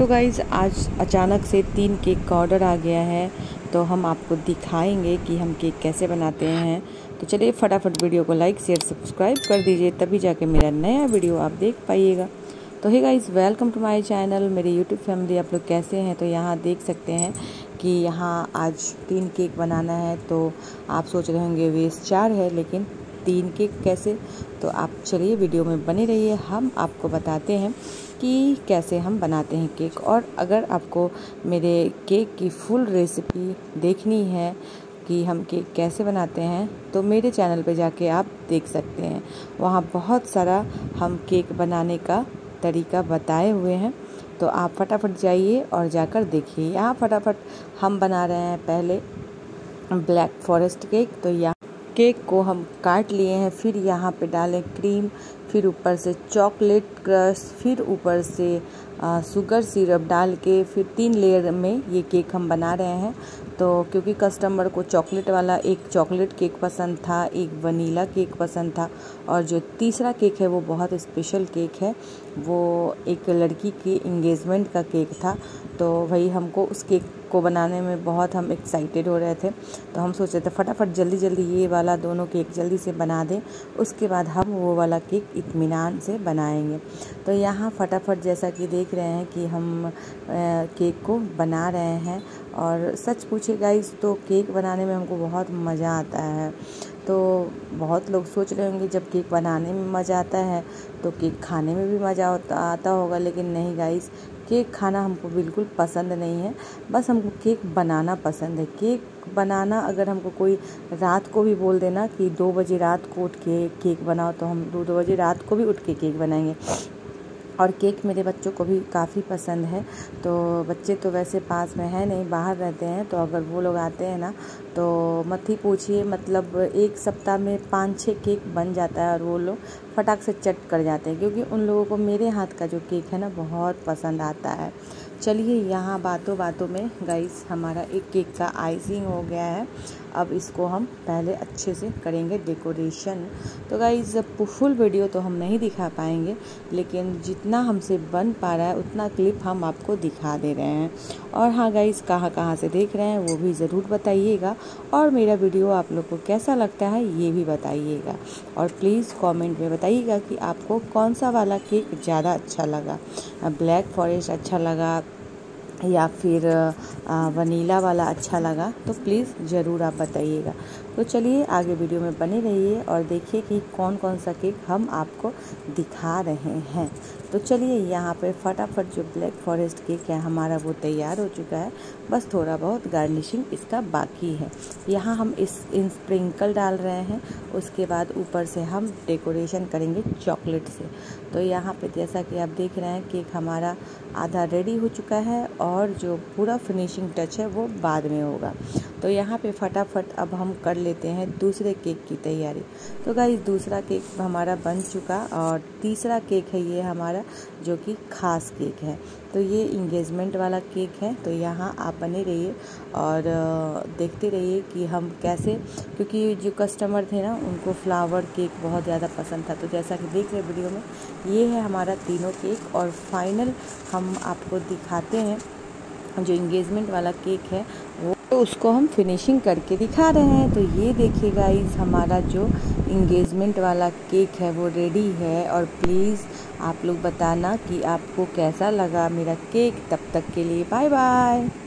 तो गाइज़ आज अचानक से 3 केक का ऑर्डर आ गया है, तो हम आपको दिखाएंगे कि हम केक कैसे बनाते हैं। तो चलिए फटाफट वीडियो को लाइक शेयर सब्सक्राइब कर दीजिए, तभी जाके मेरा नया वीडियो आप देख पाइएगा। तो hey guys, welcome to my channel, मेरे यूट्यूब फैमिली। आप लोग कैसे हैं? तो यहाँ देख सकते हैं कि यहाँ आज 3 केक बनाना है। तो आप सोच रहे होंगे वेस्ट 4 है, लेकिन 3 केक कैसे? तो आप चलिए वीडियो में बने रहिए, हम आपको बताते हैं कि कैसे हम बनाते हैं केक। और अगर आपको मेरे केक की फुल रेसिपी देखनी है कि हम केक कैसे बनाते हैं, तो मेरे चैनल पे जाके आप देख सकते हैं। वहाँ बहुत सारा हम केक बनाने का तरीका बताए हुए हैं, तो आप फटाफट जाइए और जाकर देखिए। यहाँ फटाफट हम बना रहे हैं पहले ब्लैक फॉरेस्ट केक। तो यहाँ केक को हम काट लिए हैं, फिर यहाँ पे डालें क्रीम, फिर ऊपर से चॉकलेट क्रश, फिर ऊपर से शुगर सिरप डाल के फिर 3 लेयर में ये केक हम बना रहे हैं। तो क्योंकि कस्टमर को चॉकलेट वाला एक चॉकलेट केक पसंद था, एक वनीला केक पसंद था, और जो तीसरा केक है वो बहुत स्पेशल केक है, वो एक लड़की की इंगेजमेंट का केक था। तो वही हमको उस केक को बनाने में बहुत हम एक्साइटेड हो रहे थे, तो हम सोच रहे थे फटाफट जल्दी जल्दी ये वाला दोनों केक जल्दी से बना दें, उसके बाद हम वो वाला केक इत्मीनान से बनाएंगे। तो यहाँ फटाफट जैसा कि देख रहे हैं कि हम केक को बना रहे हैं। और सच पूछे गाइस, तो केक बनाने में हमको बहुत मज़ा आता है। तो बहुत लोग सोच रहे होंगे जब केक बनाने में मज़ा आता है तो केक खाने में भी मज़ा आता होगा, लेकिन नहीं गाइस, केक खाना हमको बिल्कुल पसंद नहीं है, बस हमको केक बनाना पसंद है। केक बनाना अगर हमको कोई रात को भी बोल देना कि 2 बजे रात को उठ के केक बनाओ, तो हम 2 बजे रात को भी उठ के केक बनाएंगे। और केक मेरे बच्चों को भी काफ़ी पसंद है। तो बच्चे तो वैसे पास में है नहीं, बाहर रहते हैं, तो अगर वो लोग आते हैं ना तो मत ही पूछिए, मतलब 1 सप्ताह में 5-6 केक बन जाता है और वो लोग फटाक से चट कर जाते हैं, क्योंकि उन लोगों को मेरे हाथ का जो केक है ना बहुत पसंद आता है। चलिए यहाँ बातों बातों में गाइस हमारा एक केक का आइसिंग हो गया है। अब इसको हम पहले अच्छे से करेंगे डेकोरेशन। तो गाइस फुल वीडियो तो हम नहीं दिखा पाएंगे, लेकिन जितना हमसे बन पा रहा है उतना क्लिप हम आपको दिखा दे रहे हैं। और हाँ गाइस, कहाँ से देख रहे हैं वो भी ज़रूर बताइएगा, और मेरा वीडियो आप लोग को कैसा लगता है ये भी बताइएगा। और प्लीज़ कमेंट में बताइएगा कि आपको कौन सा वाला केक ज़्यादा अच्छा लगा, ब्लैक फॉरेस्ट अच्छा लगा या फिर वनीला वाला अच्छा लगा, तो प्लीज़ ज़रूर आप बताइएगा। तो चलिए आगे वीडियो में बने रहिए और देखिए कि कौन कौन सा केक हम आपको दिखा रहे हैं। तो चलिए यहाँ पे फटाफट जो ब्लैक फॉरेस्ट केक है हमारा वो तैयार हो चुका है, बस थोड़ा बहुत गार्निशिंग इसका बाकी है। यहाँ हम इन स्प्रिंकल डाल रहे हैं, उसके बाद ऊपर से हम डेकोरेशन करेंगे चॉकलेट से। तो यहाँ पे जैसा कि आप देख रहे हैं केक हमारा आधा रेडी हो चुका है, और जो पूरा फिनिशिंग टच है वो बाद में होगा। तो यहाँ पे फटाफट अब हम कर लेते हैं दूसरे केक की तैयारी। तो गाइस दूसरा केक हमारा बन चुका, और तीसरा केक है ये हमारा जो कि खास केक है। तो ये इंगेजमेंट वाला केक है। तो यहाँ आप बने रहिए और देखते रहिए कि हम कैसे, क्योंकि जो कस्टमर थे ना उनको फ्लावर केक बहुत ज़्यादा पसंद था। तो जैसा कि देख रहे वीडियो में, ये है हमारा तीनों केक, और फाइनल हम आपको दिखाते हैं जो इंगेजमेंट वाला केक है वो, तो उसको हम फिनिशिंग करके दिखा रहे हैं। तो ये देखिए गाइस, हमारा जो इंगेजमेंट वाला केक है वो रेडी है। और प्लीज़ आप लोग बताना कि आपको कैसा लगा मेरा केक। तब तक के लिए बाय बाय।